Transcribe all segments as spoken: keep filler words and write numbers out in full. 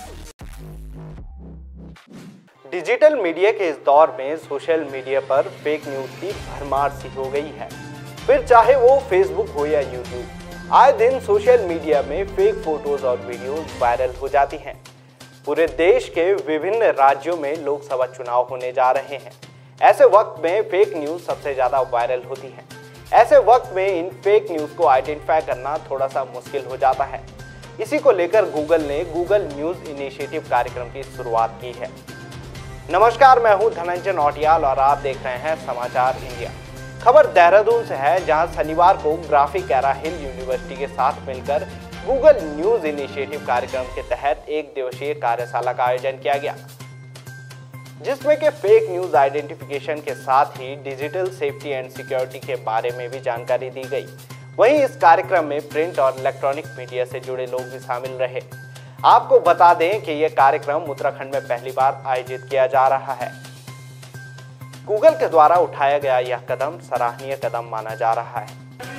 Digital media के इस दौर में सोशल मीडिया पर फेक न्यूज की भरमार सी हो गई है। फिर चाहे वो फेसबुक हो या यूट्यूब, आए दिन सोशल मीडिया में फेक फोटोज और वीडियोस वायरल हो जाती हैं। पूरे देश के विभिन्न राज्यों में लोकसभा चुनाव होने जा रहे हैं। ऐसे वक्त में फेक न्यूज सबसे ज्यादा वायरल होती है। ऐसे वक्त में इन फेक न्यूज को आइडेंटिफाई करना थोड़ा सा मुश्किल हो जाता है। इसी को लेकर गूगल ने गूगल न्यूज इनिशिएटिव कार्यक्रम की शुरुआत की है। नमस्कार, मैं हूं धनंजय नौटियाल और आप देख रहे हैं समाचार इंडिया। खबर देहरादून से है, जहां शनिवार को ग्राफिकारा हिल यूनिवर्सिटी के साथ मिलकर गूगल न्यूज इनिशिएटिव कार्यक्रम के तहत एक दिवसीय कार्यशाला का आयोजन किया गया, जिसमें के फेक न्यूज आइडेंटिफिकेशन के साथ ही डिजिटल सेफ्टी एंड सिक्योरिटी के बारे में भी जानकारी दी गई। वहीं इस कार्यक्रम में प्रिंट और इलेक्ट्रॉनिक मीडिया से जुड़े लोग भी शामिल रहे। आपको बता दें कि यह कार्यक्रम उत्तराखंड में पहली बार आयोजित किया जा रहा है। गूगल के द्वारा उठाया गया यह कदम सराहनीय कदम माना जा रहा है।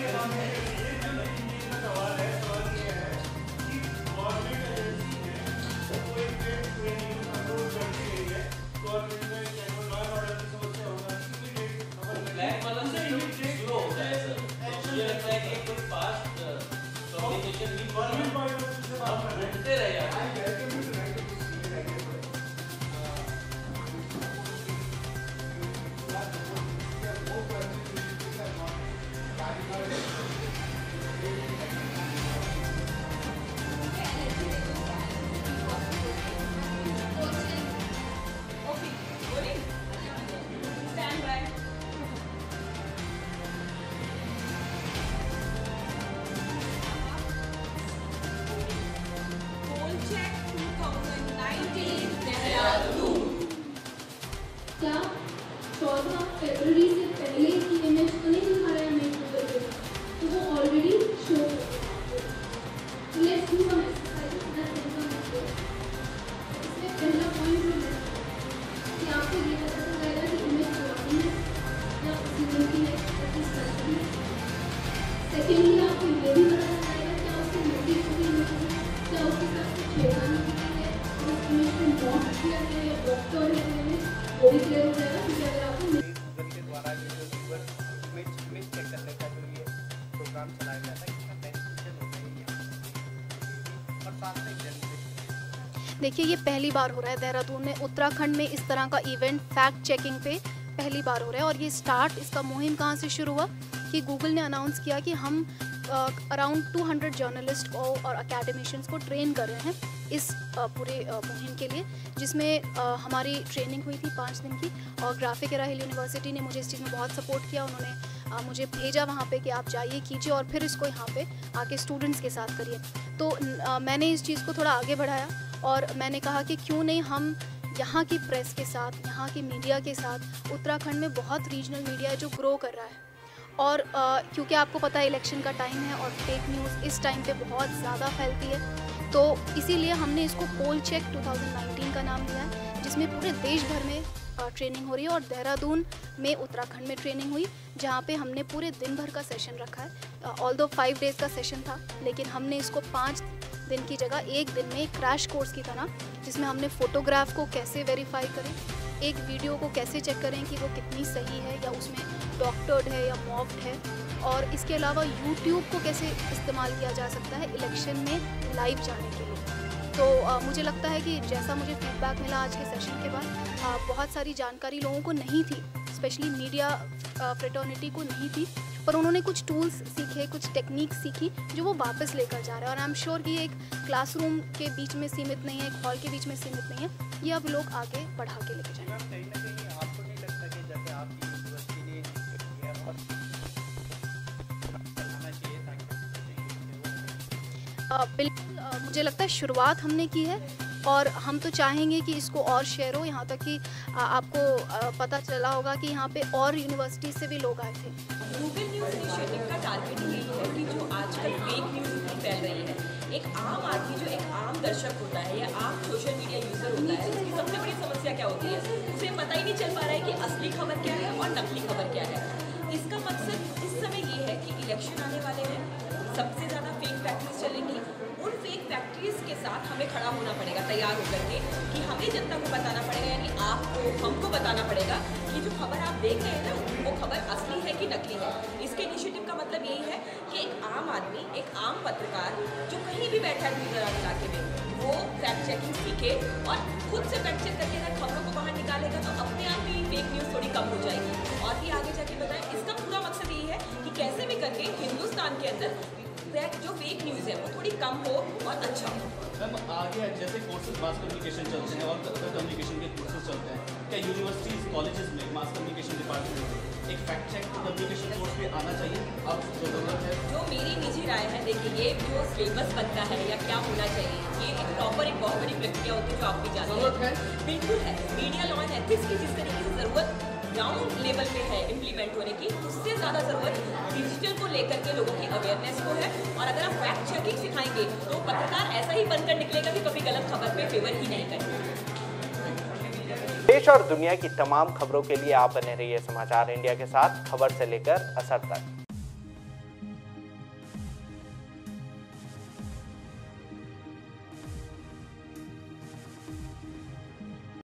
क्या चौदह फरवरी से पहले की इमेज तो नहीं दिखा रहा है हमें गूगल पे, तो वो ऑलरेडी शो हो गया। Let's do some exercise that information. इसमें पहला पॉइंट जो है कि आपको ये पता चल जाएगा कि इमेज पुरानी है या उसी दिन की है या किस तरह की है। सेकेंडली, आपको ये भी पता चल जाएगा क्या उसकी मोटी छोटी इमेज है, क्या उसके साथ कुछ छेड़खानी की है, उस इमेज को मॉक किया गया या डॉक्टर है इमेज, वो भी क्लियर हो जाएगा। क्योंकि अगर आपको गूगल के द्वारा जो यूट्यूबर इमेज इमेज चेक करने का जो ये प्रोग्राम चलाया जाता है, इसका बेनिफिशियल होता है ये और साथ में जनरेशन। देखिए, ये पहली बार हो रहा है देहरादून में, उत्तराखंड में इस तरह का इवेंट फैक्ट चेकिंग पे पहली बार हो रहा है। और ये स्टार्ट, इसका मुहिम कहाँ से शुरू हुआ कि गूगल ने अनाउंस किया कि हम अराउंड टू हंड्रेड जर्नलिस्ट को और अकेडमिशियंस को ट्रेन कर रहे हैं इस uh, पूरे uh, मुहिम के लिए, जिसमें uh, हमारी ट्रेनिंग हुई थी पाँच दिन की। और ग्राफिकारा हिल यूनिवर्सिटी ने मुझे इस चीज़ में बहुत सपोर्ट किया। उन्होंने uh, मुझे भेजा वहाँ पे कि आप जाइए, कीजिए और फिर इसको यहाँ पे आके स्टूडेंट्स के साथ करिए। तो uh, मैंने इस चीज़ को थोड़ा आगे बढ़ाया और मैंने कहा कि क्यों नहीं हम यहाँ की प्रेस के साथ, यहाँ की मीडिया के साथ, उत्तराखंड में बहुत रीजनल मीडिया है जो ग्रो कर रहा है। और आ, क्योंकि आपको पता है इलेक्शन का टाइम है और फेक न्यूज़ इस टाइम पे बहुत ज़्यादा फैलती है, तो इसीलिए हमने इसको poll check two thousand nineteen का नाम दिया है, जिसमें पूरे देश भर में आ, ट्रेनिंग हो रही है। और देहरादून में उत्तराखंड में ट्रेनिंग हुई, जहाँ पे हमने पूरे दिन भर का सेशन रखा है। ऑल दो फाइव डेज़ का सेशन था, लेकिन हमने इसको पाँच दिन की जगह एक दिन में क्रैश कोर्स की तरह, जिसमें हमने फ़ोटोग्राफ को कैसे वेरीफाई करें, एक वीडियो को कैसे चेक करें कि वो कितनी सही है या उसमें डॉक्टर्ड है या मॉफ्ड है, और इसके अलावा यूट्यूब को कैसे इस्तेमाल किया जा सकता है इलेक्शन में लाइव जाने के लिए। तो आ, मुझे लगता है कि जैसा मुझे फीडबैक मिला आज के सेशन के बाद, आ, बहुत सारी जानकारी लोगों को नहीं थी, स्पेशली मीडिया फ्रेटर्निटी को नहीं थी, पर उन्होंने कुछ टूल्स सीखे, कुछ टेक्निक सीखी जो वो वापस लेकर जा रहे हैं। और आई एम श्योर कि एक क्लासरूम के बीच में सीमित नहीं है, एक हॉल के बीच में सीमित नहीं है, ये अब लोग आगे बढ़ा के लेके जाएंगे। कहीं ना कहीं आपको नहीं लगता कि जैसे आपकी यूनिवर्सिटी ने किया और चलाना चाहिए ताकि बिल्कुल, मुझे लगता है शुरुआत हमने की है और हम तो चाहेंगे कि इसको और शेयर हो, यहाँ तक कि आ, आपको आ, पता चला होगा कि यहाँ पे और यूनिवर्सिटी से भी लोग आए थे। गूगल न्यूज़ इनिशिएटिव का टारगेट यही है कि जो आजकल फेक न्यूज़ फैल रही है, एक आम आदमी जो एक आम दर्शक होता है या आम सोशल मीडिया यूज़र होता है, उसकी सबसे बड़ी समस्या क्या होती है, उसे पता ही नहीं चल पा रहा है कि असली खबर क्या है और नकली खबर क्या है। इसका मकसद इस समय ये है कि इलेक्शन आने वाले हैं, सबसे ज़्यादा फेक फैक्ट्स चलेंगी, उन फेक फैक्ट फैक्ट्रीज के साथ हमें खड़ा होना पड़ेगा तैयार होकर के, कि हमें जनता को बताना पड़ेगा, यानी आपको हमको बताना पड़ेगा कि जो खबर आप देख रहे हैं ना वो खबर असली है कि नकली है। इसके इनिशिएटिव का मतलब यही है कि एक आम आदमी, एक आम पत्रकार जो कहीं भी बैठा है दूर-दराज इलाके में, वो फैक्ट चेकिंग सीखे और खुद से फैक्ट चेक करके अगर खबरों को बाहर निकालेगा तो अपने आप ही फेक न्यूज़ थोड़ी कम हो जाएगी। और भी आगे जाके बताएं, इसका पूरा मकसद यही है कि कैसे भी करके हिंदुस्तान के अंदर जो फेक न्यूज़ है वो थोड़ी कम हो और अच्छा हो। मैम आगे जैसे कोर्सेज मास कम्युनिकेशन चलते हैं और अदर कम्युनिकेशन के कोर्सेज चलते हैं, क्या यूनिवर्सिटीज़ कॉलेजेस में मास कम्युनिकेशन डिपार्टमेंट में एक फैक्ट चेक कम्युनिकेशन कोर्स भी आना चाहिए? अब जो ज़रूरत है, जो मेरी निजी राय है, देखिए ये जो सिलेबस बनता है या क्या होना चाहिए, ये एक प्रॉपर एक बहुत बड़ी प्रक्रिया होती है जो आप भी जानते हैं। बिल्कुल है, मीडिया लॉ एंड एथिक्स की जिस तरीके से ज़रूरत ग्राउंड लेवल पे है इम्प्लीमेंट होने की, उससे ज़्यादा ज़रूरत डिजिटल को लेकर के लोगों की अवेयरनेस को है। और अगर आप फैक्ट चेकिंग सिखाएंगे तो पत्रकार ऐसा ही बनकर निकलेगा कि कभी गलत खबर पे फेवर ही नहीं करेगा। देश और दुनिया की तमाम खबरों के लिए आप बने रहिए समाचार इंडिया के साथ, खबर से लेकर असर तक।